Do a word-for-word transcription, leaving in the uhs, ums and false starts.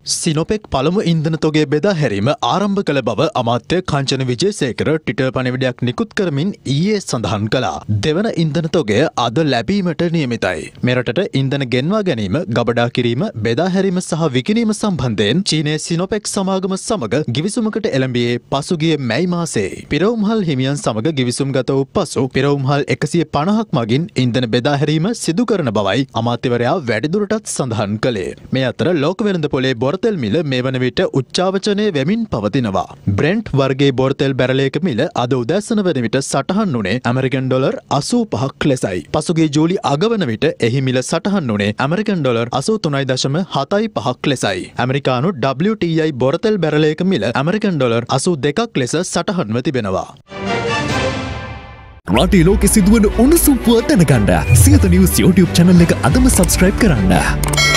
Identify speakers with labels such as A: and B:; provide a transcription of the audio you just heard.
A: සිනොපෙක් පළමු ඉන්ධන තොගේ බෙදා හැරීම ආරම්භ කළ බව අමාත්‍ය කංචන විජේසේකර ට්විටර් පණිවිඩයක් නිකුත් කරමින් ඊයේ සඳහන් කළා. දෙවන ඉන්ධන තොගය අද ලැබීමට නියමිතයි. මෙරටට ඉන්ධන ගෙන්වා ගැනීම, ගබඩා කිරීම, බෙදා හැරීම සහ විකිණීම සම්බන්ධයෙන් චීනයේ සිනොපෙක් සමාගම සමග ගිවිසුමකට එළඹියේ පසුගිය මැයි මාසයේ. පිරවුම්හල් හිමියන් සමග ගිවිසුම් ගත වූ පසු පිරවුම්හල් එකසිය පනහක් මගින් ඉන්ධන බෙදා හැරීම සිදු කරන බවයි අමාත්‍යවරයා වැඩිදුරටත් සඳහන් කළේ. මේ අතර ලෝක වෙළඳ පොලේ බොරතෙල් මිල මේ වන විට උච්චාවචනය වෙමින් පවතිනවා. බ්‍රෙන්ට් වර්ගයේ බොරතෙල් බැරලයක මිල අද උදැසන වන විට සටහන් වුණේ ඇමරිකන් ඩොලර් අසූ පහක් ලෙසයි. පසුගිය ජූලි අග වන විට එහි මිල සටහන් වුණේ ඇමරිකන් ඩොලර් අසූ තුනයි දශම හතයි පහක් ලෙසයි. ඇමරිකානු ඩබ්ලිව් ටී ආයි බොරතෙල් බැරලයක මිල ඇමරිකන් ඩොලර් අසූ දෙකක් ලෙස සටහන්ව තිබෙනවා.
B: රටේ ලෝකෙ සිදුවන උණුසුම් පුවත් දැනගන්න සියත නිවුස් YouTube channel එක අදම subscribe කරන්න.